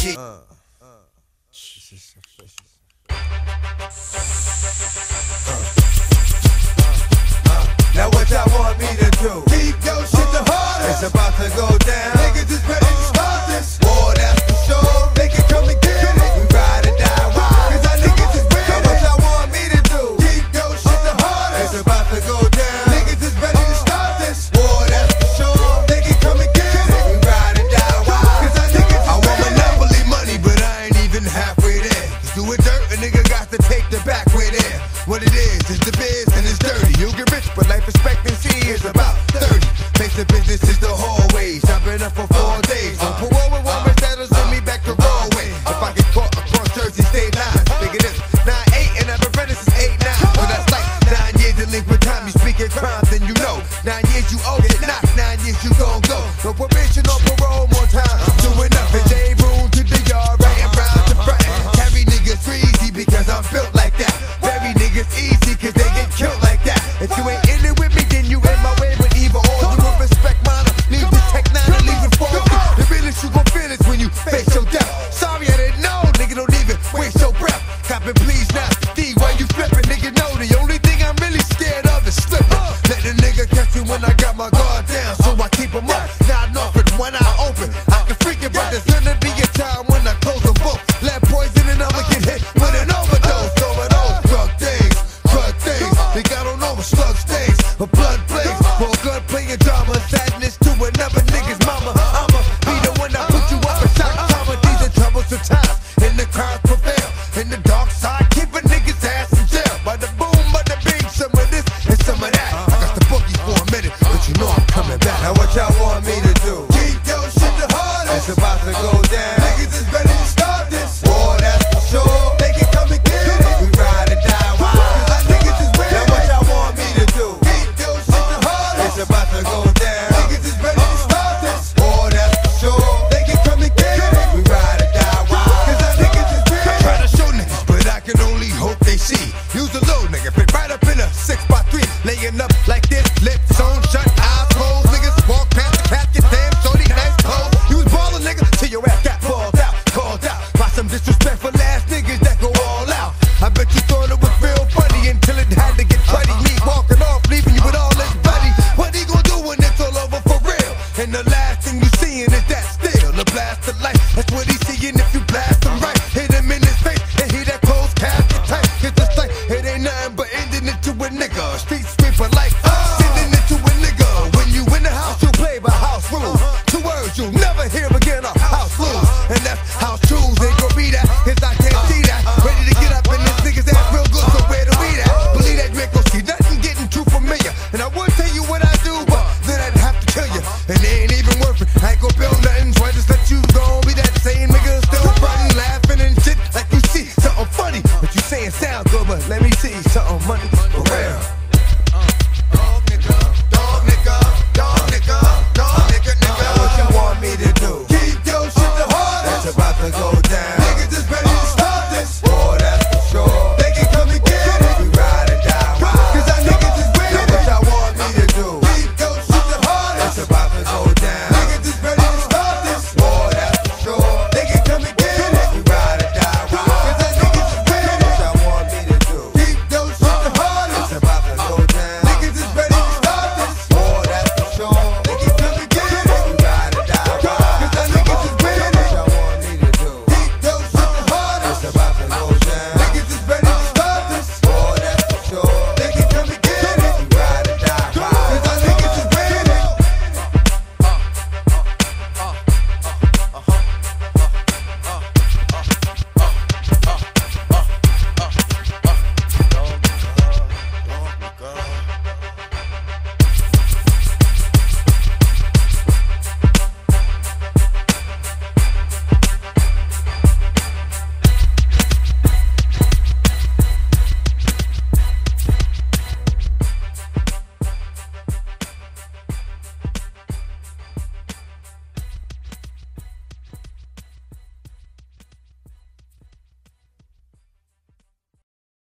Now what y'all want me to do? Keep your shit the hardest. It's about to go down. Niggas is ready to start this war, that's for sure. They can come and get it. We ride or die wild, cause our niggas is ready. Now what y'all want me to do? Keep your shit the hardest. It's about to go down. Niggas is ready to start this war, that's for sure. They can come and get it. We ride or die wild, cause our niggas is ready. I want monopoly money, but I ain't even halfway there. Cause doing dirt, a nigga got to take the back way there. What it is the biz and it's dirty. You get rich, but life expectancy is about 30. Face the business is the hallways. I've been up for 4 days. On parole with warrants that'll send me back to Broadway. If I get caught across Jersey state lines, figure this 9-8 and I've been running since 8-9. So that's like 9 years delinquent time. You speaking crime, then you know 9 years you owe it, not 9 years you gon' go. No probation or parole, more time. Doing nothing, J room to the yard, right and round to front. Carry niggas freezy because I'm built like that. Bury niggas easy cause they get killed like that. If you ain't in it with me, then you in my way. But either or, you will respect mine. Leave the tech nine and leave it for me. The realest you gon' feel is when you face your death. Sorry I didn't know, nigga, don't even waste your breath. Coppin' please now, D, why you flippin'? Nigga know the only thing I'm really scared of is slippin'. Let the nigga catch me when I got my guard down, so I keep him up. Nodding off with one eye open. I can freak it, but there's gonna be a time when I close the book. Let poison and I'ma get hit with an overdose. Over those drug things. Think I don't know what slug stains, but blood blaze. More gun playing drama, sadness to another nigga's mama. I'ma be the one that put you up in shock trauma. These are troublesome times, and the crowds prevail. In the dark side, keep a nigga's ass in jail. By the boom, by the bing, some of this and some of that. I got the boogies for a minute, but you know I'm coming back. Now what y'all want me to do? Keep your shit the hardest. It's about to go down. Niggas is ready to start this war, that's for sure. They can come and get it. We ride or die wild, cause our niggas is ready. Now what y'all want me to do? Keep your shit the hardest. It's about to go down. Niggas is ready to start this war, that's for sure. They can come and get it. We ride or die wild, cause our niggas is ready. I try to show niggas, but I can only hope they see. Use a low nigga, fit right up in a 6x3. Laying up like this, lips on shut, eyes closed. Niggas walk past the casket, damn, shorty, nice clothes. You was ballin', nigga, till your ass got balled out, called out by some disrespectful ass niggas that go all out. I bet you thought it was real funny until it had to get cruddy. Me walking off, leaving you with all this bloody. What he gon' do when it's all over for real? And the last thing you seein' is that still a blast of life. That's what he's seeing if you blast him right.